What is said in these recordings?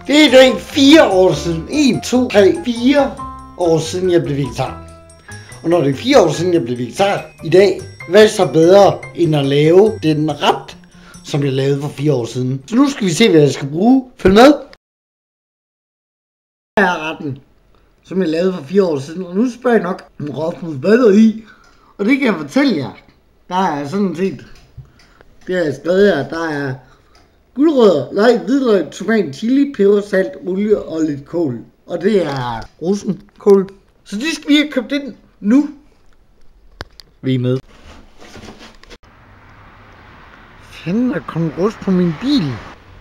Det er i dag 4 år siden. 1, 2, 3, 4 år siden jeg blev vegetar. Og når det er 4 år siden jeg blev vegetar i dag, hvad er så bedre end at lave den ret, som jeg lavede for 4 år siden. Så nu skal vi se, hvad jeg skal bruge. Følg med. Her er retten, som jeg lavede for 4 år siden. Og nu spørger jeg nok, Rasmus, hvad er der i? Og det kan jeg fortælle jer. Der er sådan set, det har jeg skrevet her, der er gulerødder, løg, hvidløg, tomat, chili, peber, salt, olie og lidt kål. Og det er rosenkål. Så det skal vi have købt ind nu. Vi er med. Fanden, der kom rust på min bil.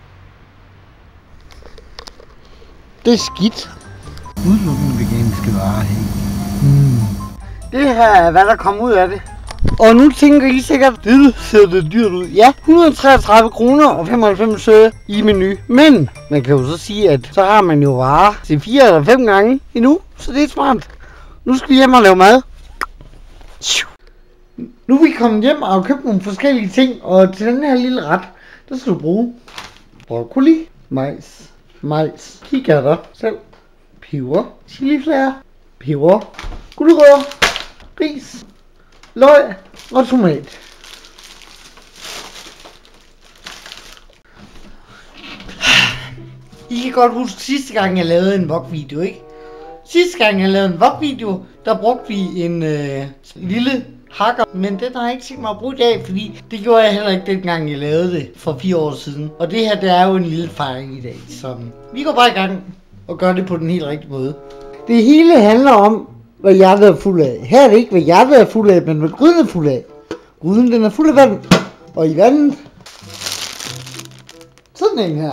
Det er skidt. Udelukkende veganske varer her. Det her er hvad der kommer ud af det. Og nu tænker I sikkert, det ser det dyrt ud. Ja, 133 kroner og 95 øre i menu. Men man kan jo så sige, at så har man jo varer til 4 eller 5 gange endnu. Så det er smart. Nu skal vi hjem og lave mad. Nu er vi kommet hjem og har købt nogle forskellige ting. Og til den her lille ret, der skal du bruge broccoli, majs, kikærter, salt, peber, chiliflager, peber, gulerødder, ris, løg og tomat. I kan godt huske sidste gang jeg lavede en vlog-video, ikke? Sidste gang jeg lavede en vlog-video, der brugte vi en lille hakker, men den har jeg ikke set mig at bruge i dag, fordi det gjorde jeg heller ikke dengang jeg lavede det for 4 år siden. Og det her, det er jo en lille fejring i dag, så vi går bare i gang og gør det på den helt rigtige måde. Det hele handler om, hvad hjertet er fuld af. Her er det ikke, hvad hjertet er fuld af, men hvad gryden er fuld af. Gryden, den er fuld af vand, og i vandet, sådan en her.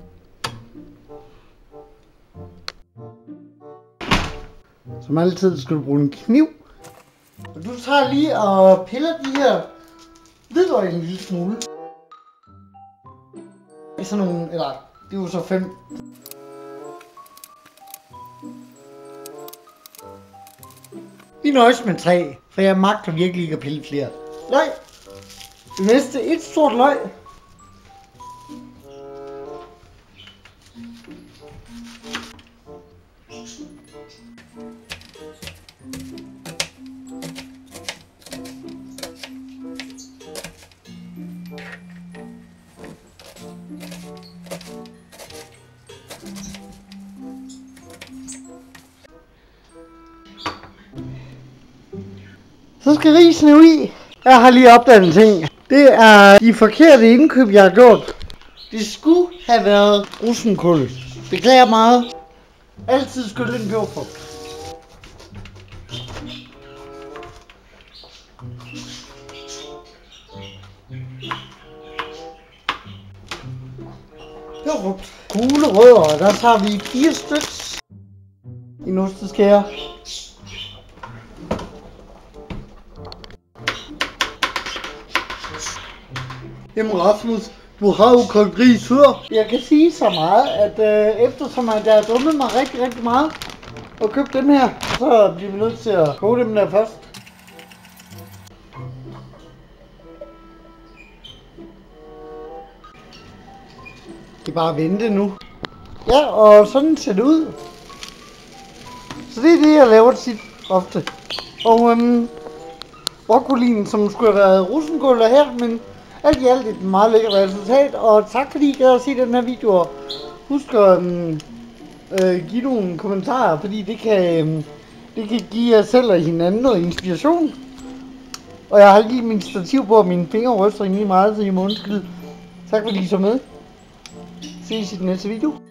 Som altid skal du bruge en kniv. Og du tager lige og piller de her hvidløg en lille smule. Det er sådan nogle, eller det er jo så 5. Vi nøjes med 3, for jeg magter virkelig ikke at pille flere. Løg. Det næste, et stort løg. Så skal risen jo i. Jeg har lige opdaget en ting. Det er de forkerte indkøb, jeg har gjort. Det skulle have været rosenkål. Beklager meget. Altid skyld en peberfrugt. Peberfrugt. Gulerødder. Der tager vi 4 stykker. En osteskære. Jamen Rasmus, du har jo kogt ris før. Jeg kan sige så meget, at eftersom jeg har dummet mig rigtig meget og købt dem her, så bliver vi nødt til at koge dem der først. Det er bare at vente nu. Ja, og sådan ser det ud. Så det er det, jeg laver tit ofte. Og broccolien, som skulle have været rosenkål her, men alt i alt et meget lækkert resultat, og tak fordi I gad at se den her video, og husk at give nogle kommentarer, fordi det kan give jer selv og hinanden noget inspiration. Og jeg har lige min stativ på, og mine fingre ryster lige meget, så I må undskylde. Tak fordi I så med. Ses i den næste video.